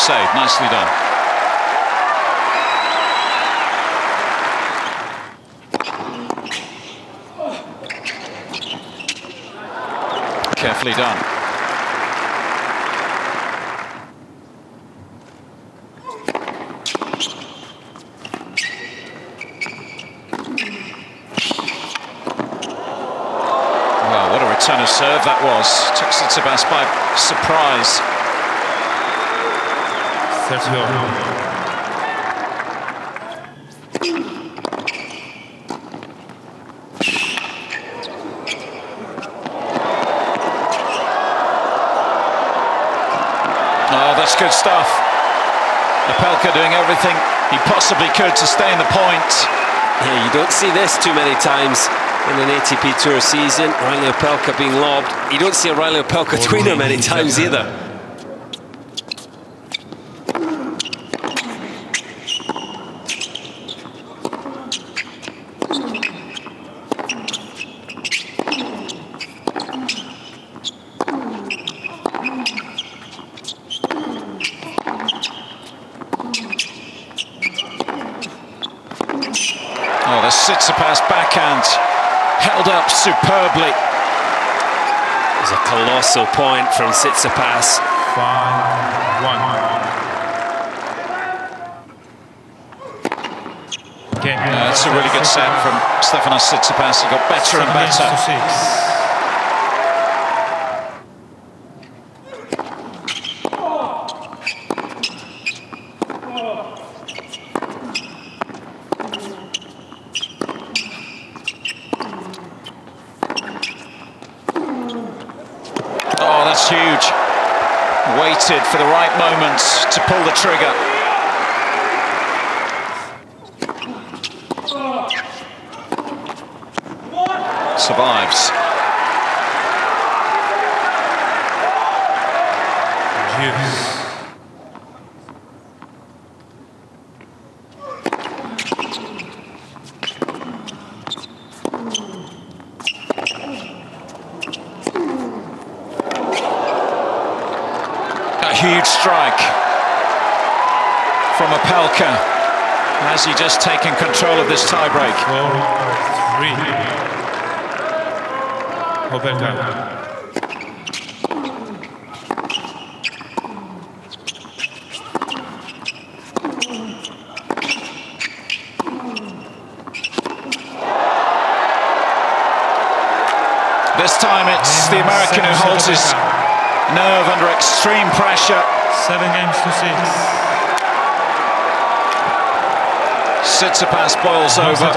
save, nicely done. Carefully done. Well, what a return of serve that was. Took Tsitsipas by surprise. 30. Oh, that's good stuff. Opelka doing everything he possibly could to stay in the point. Yeah, you don't see this too many times in an ATP Tour season. Riley Opelka being lobbed. You don't see a Riley Opelka tweener many times either. Oh, the Tsitsipas backhand held up superbly. It was a colossal point from Tsitsipas. 5-1. That's a really good set from Stefanos Tsitsipas. He got better and better. Oh, that's huge. Waited for the right moment to pull the trigger. Survives. A huge strike from Opelka. Has he just taken control of this tiebreak? 4-3. Opelka. This time it's the American who holds his nerve under extreme pressure. 7-6. Tsitsipas boils over.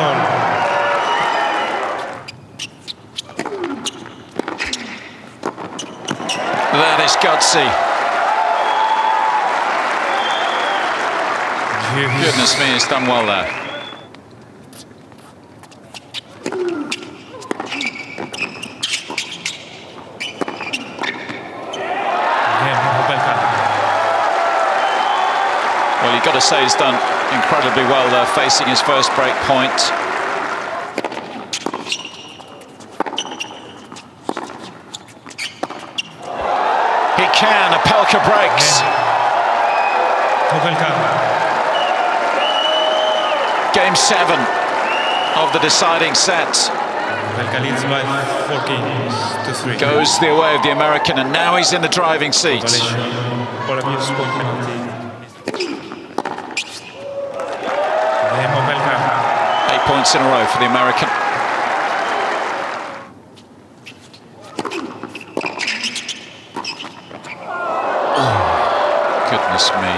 That is gutsy. Goodness me, he's done well there. Well, you've got to say he's done incredibly well there, facing his first break point. He can. Opelka breaks. Game 7 of the deciding set. Opelka leads by 4-3. Goes the way of the American, and now he's in the driving seat. 8 points in a row for the American. Oh, goodness me.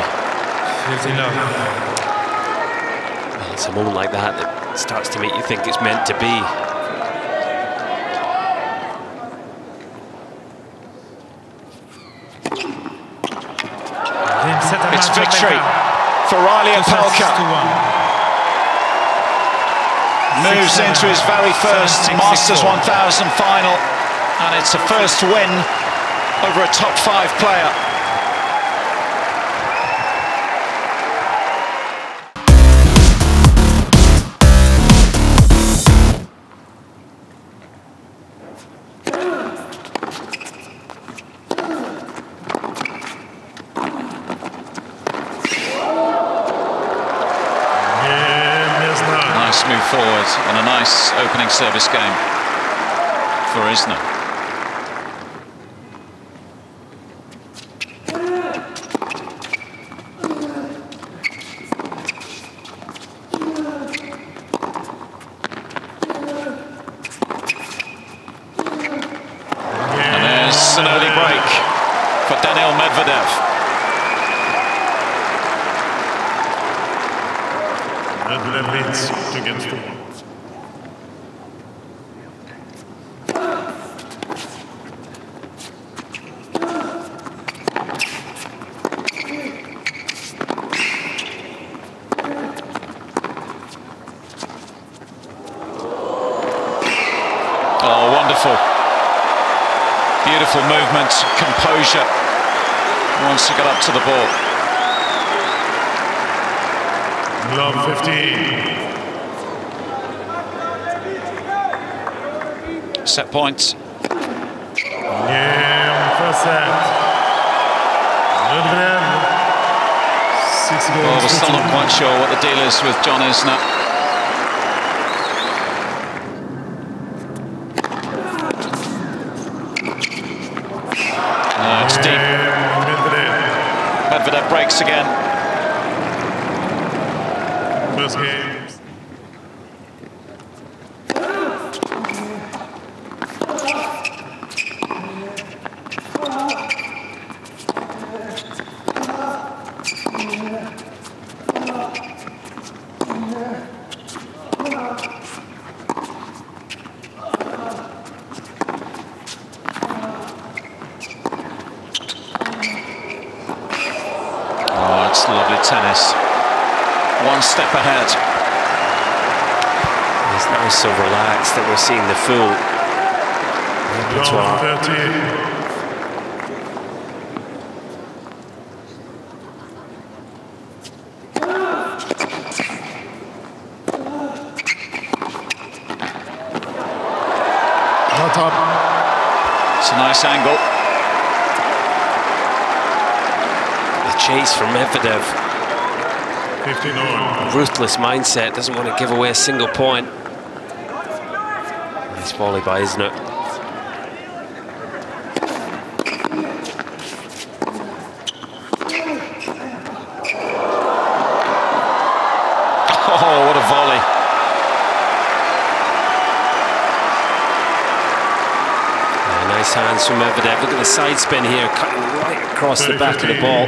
Well, it's a moment like that that starts to make you think it's meant to be. It's victory for Riley Opelka. Moves into his very first Masters 1000 final, and it's a first win over a top 5 player. nice move forward and a nice opening service game for Isner. And there's an early break for Medvedev. Medvedev leads 2-1. Oh, wonderful. Beautiful movement, composure once he got up to the ball. Love 15. Set point. Yeah, first set. Medvedev. 6 games. Well, we're still not quite sure what the deal is with John Isner. It's deep. Medvedev breaks again. First games. Oh, it's lovely tennis. One step ahead. He's now so relaxed that we're seeing the full repertoire. 13. Not up. It's a nice angle. The chase from Medvedev. 59. Ruthless mindset, doesn't want to give away a single point. Nice volley by Isner. Oh, what a volley. Nice hands from Medvedev. Look at the side spin here, cutting right across the back of the ball.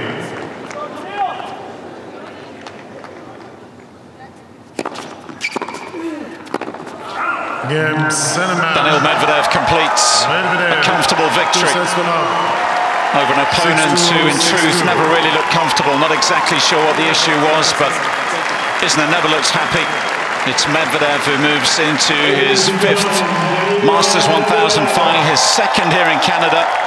Medvedev completes a comfortable victory over an opponent who in truth never really looked comfortable. Not exactly sure what the issue was, but Isner never looks happy. It's Medvedev who moves into his 5th Masters 1000 final, his 2nd here in Canada.